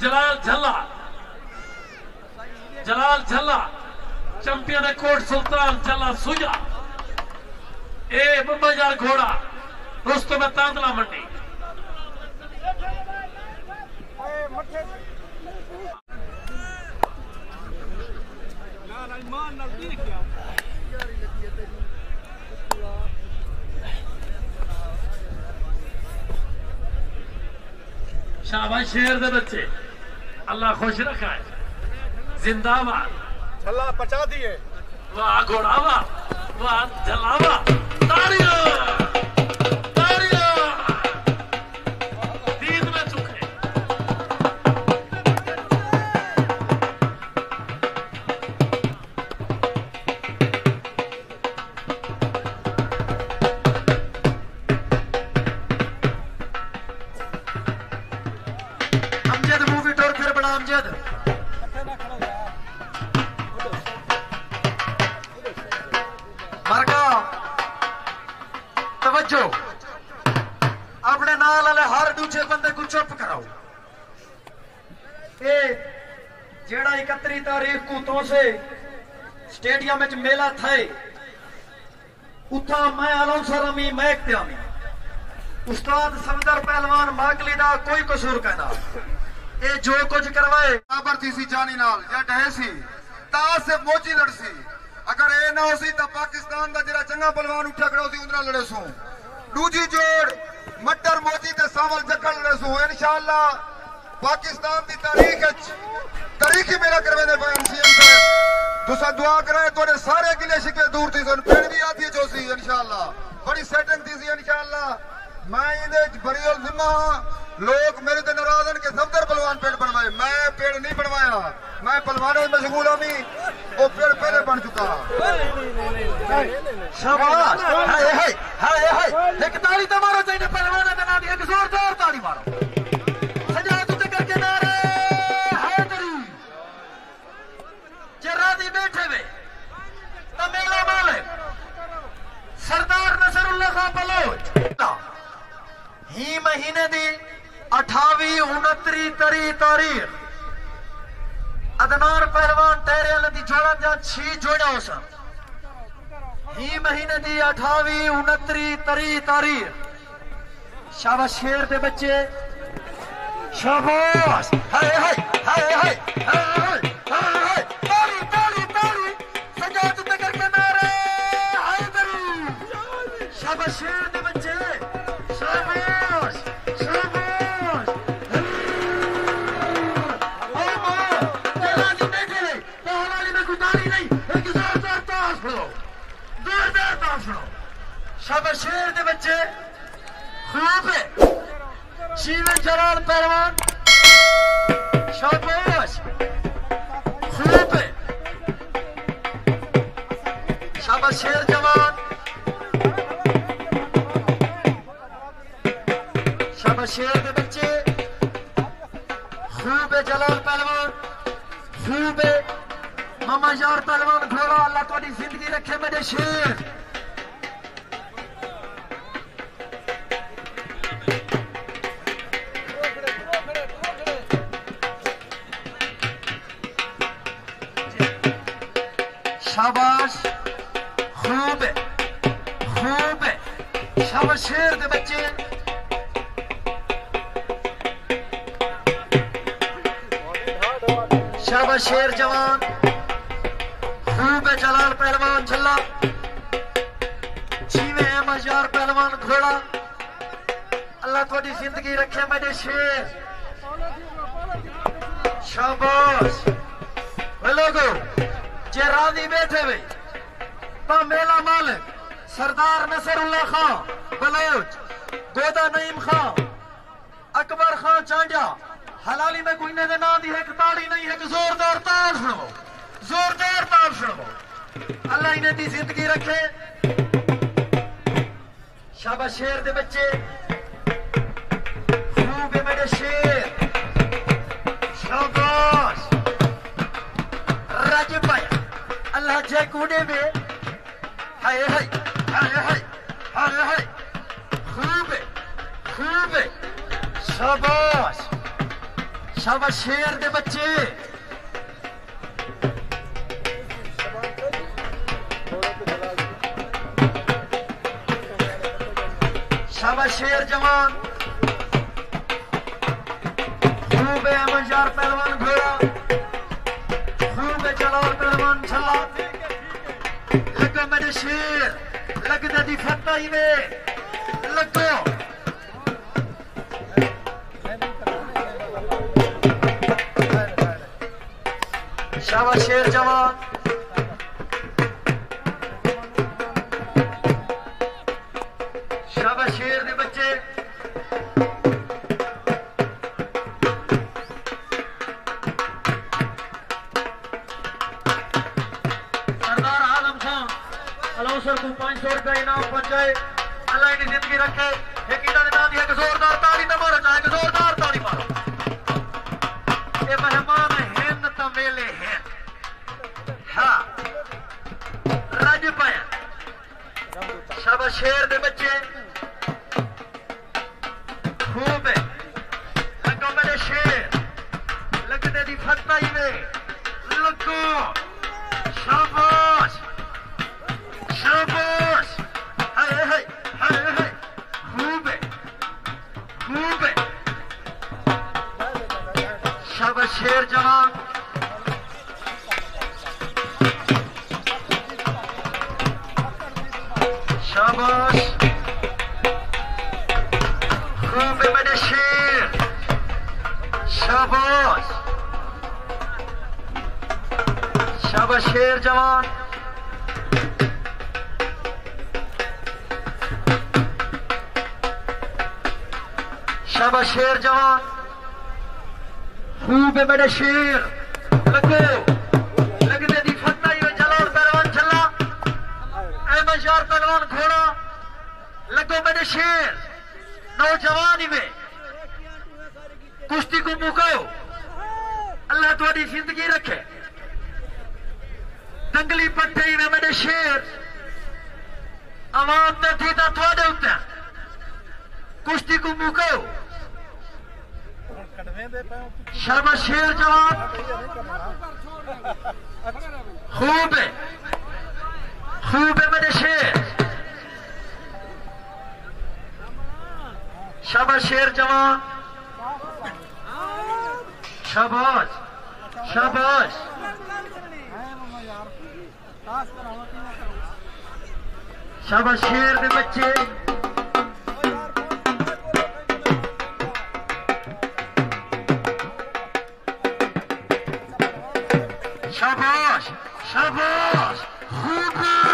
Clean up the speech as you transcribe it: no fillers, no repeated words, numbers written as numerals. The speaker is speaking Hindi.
जलाल झल्ला, जलाल झल्ला चैंपियन है कोट सुल्तान झल्ला सुजा। ए बम्बाजार घोड़ा दोस्तों में तांदला मंडी। शाबाश शेर दे बच्चे, अल्लाह खुश रखा है, जिंदाबाद। झल्ला पचा दिए। वाह घोड़ा वाह, वाह झल्ला वाह, तालियां तालियां दीद में चुके। अमजद मूवी टोर फिर बड़ा अमजद मरका तवज्जो, अपने नाल वाले हर दूसरे बंदे को चुप कराओ। ए जेड़ा 31 तारीख को तो से स्टेडियम में मेला थे, उथा मैं अलाउंसर अमी महक त्यामी उस्ताद समदर पहलवान माकली दा कोई कसूर कहना। ए जो कुछ करवाए बराबर थी सी जानी नाल या डहे सी ता से मोची लड़सी। अगर ए ना होसी तो पाकिस्तान दा जरा चंगा पहलवान उठा खड़ो सी उंदरा लड़े सू। दूजी जोड़ मटर मोची ते सावल जक्कड़ लड़े सू। इंशाअल्लाह पाकिस्तान दी तारीख ही मेरा करवाने पे एमसीएम साहब तुसा दुआ करे तोड़े सारे गिले शिकवे दूर थी सन। पेड़ भी आती जो सी इंशाअल्लाह बड़ी सेटिंग थी सी इंशाअल्लाह। मैं इधे बरियल जिम्मा लोग मेरे ते नाराज हैं कि सफदर पहलवान पेड़ बनवाए। मैं पेड़ नहीं बनवाया, मैं पहलवानों में मशगूल हूं। वो पेड़ पहले बन चुका। शाबाश, हाय हाय हाय हाय, एक ताली तो मारो चाहिए पहलवान का नाम, एक जोरदार ताली मारो। सजा तुझे करके नारे हैदरी जरादी बैठे वे तो मेरा मालिक सरदार नसरुल्लाह खान बलोच ही महीने दी 28 29 30 तारीख अदनार पहलवान टहरे दी जोड़ा जा 6 जोड़ा हो सन। ही महीने दी 28 29 30 तारीख। शाबाश शेर दे बच्चे, शाबाश, हाय हाय हाय हाय हाय हाय, ताली ताली ताली, सजाद तकर के नारे हैदरी। शाबाश शेर दे बच्चे, शाबाश शाबाश। जलाली बैठे रहे पहलवानी में गुदारी नहीं, एक जोरदार ताश पढ़ो, जोरदार ताश पढ़ो। शाबाश शेर दे बच्चे, खूब है शीवे जलाल पहलवान, शाबाश, खूब है। शाबाश शेर जवान, शाबाश शेर के बच्चे, खूब है जलाल पहलवान, खूब है मामा यार पहलवान घोड़ा। अल्लाह थोड़ी जिंदगी रखे मेरे शेर। शाबाश, खूब है, खूब है। शाबाश शेर दे बच्चे, शाबाश शेर जवान, खूब है जलाल पहलवान झल्ला, जीवे है मजार पहलवान घोड़ा। अल्लाह थोड़ी जिंदगी रखे मेरे शेर। शाबाश। वे लोगो जे राजी बैठे वे तो मेला मालिक सरदार नसरुल्लाह खान बलोच, गोदा नईम खान, अकबर खान चांडिया, हलाली में कोई नजर ना दी है, ताली नहीं है कि जोरदार ताल सुनो, जोरदार ताल सुनो। अल्लाह इन्हें दी जिंदगी रखे। शाबाश शेर दे बच्चे, खूब है मेरे शेर, शाबाश। राजीव भाई अल्लाह जय कूड़े में, हाय हाय हाय हाय हाय हाय, खूब है, खूब है। शाबाश शाबाश शेर दे बच्चे। शाबाश शेर जवान। खूब है अमनजार पहलवान घोड़ा, खूब है जलाल पहलवान छल्ला। लगो मेरे शेर, लगने दी फत्ता ही में लगो। शाबाश शेर जवान। शाबाश शेर दे बच्चे। सरदार आलम खान अलौसर को 500 रुपया इनाम पहुंचाए। अल्लाह की जिंदगी रखे। एक इधर ना दिया कि जोरदार ताली ना मारो, चाहे कि जोरदार ताली मारो। ये मेहमान हैं तो मेले हैं। हाँ राज पाया। शाबाश शेर दे बच्चे। खूब है लगो मेरे शेर, लगने दी फत्ता ही में लगो। शाबाश शाबाश। हाय हाय हाय हाय। खूब है खूब है। शाबाश शेर जवान। शाबाश। खूब है मेरे शेर। शाबाश शाबाश शेर जवान। शाबाश शेर जवान। खूब है मेरे शेर। लगो लगने दी फत्ता ही में जलाल पहलवान छल्ला, अहमदशार पहलवान घोड़ा। लगो मेरे शेर, नौजवानी में कुश्ती को मुकाओ। अल्लाह थोड़ी जिंदगी रखे। दंगली पट्टी में मेरे शेर आवाम ने थी तो थोड़े उत्ते कुश्ती को मुकाओ। शाबाश शेर जवान। खूब है मेरे शेर। शाबाश शेर जवान। शाबाश शाबाश। शाबाश शेर दे बच्चे। शाबाश शाबाश। खूब